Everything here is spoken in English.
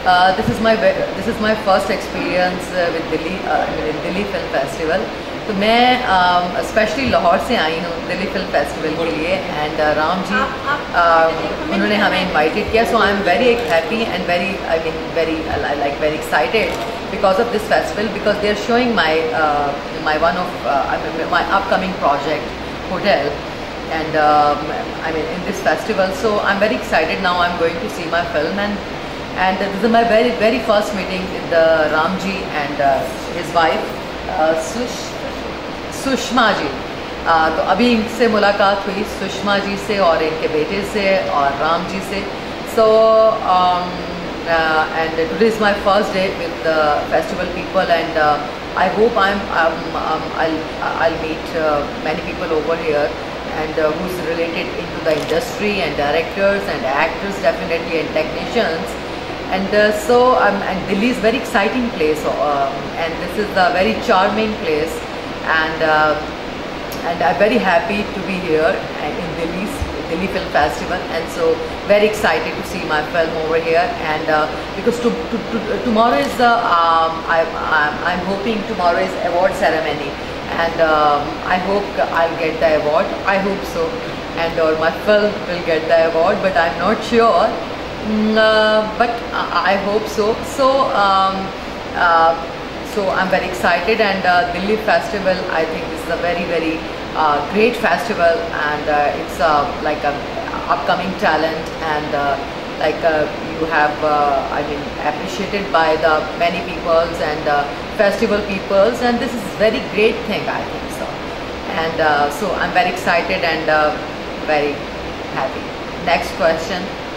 This is my first experience with Delhi, in Delhi Film Festival. तो मैं specially Lahore से आई हूँ दिल्ली फिल्म फेस्टिवल के लिए एंड राम जी उन्होंने हमें इनवाइटेड किया. So I am very happy and very excited because of this festival, because they are showing my one of my upcoming project Hotel, and in this festival. So I'm very excited now. I'm going to see my film, and this is my very first meeting with the Ramji and his wife Sushma ji. तो अभी इनसे मुलाकात हुई सुषमा जी से और इनके बेटे से और राम जी से. सो and today is my first day with the festival people, and I hope I'll meet many people over here, and who's related into the industry, and directors and actors definitely, and technicians. And and Delhi is very exciting place, and this is a very charming place, and I'm very happy to be here and in Delhi Film Festival, and so very excited to see my film over here. And because tomorrow is I'm hoping tomorrow is award ceremony, and I hope I'll get the award. I hope so, and or my film will get the award, but I'm not sure. But I hope so. So I'm very excited, and Delhi Festival, I think this is a very great festival, and it's like a upcoming talent, and you have appreciated by the many peoples and festival peoples, and this is very great thing, I think so. And so I'm very excited and very happy. Next question.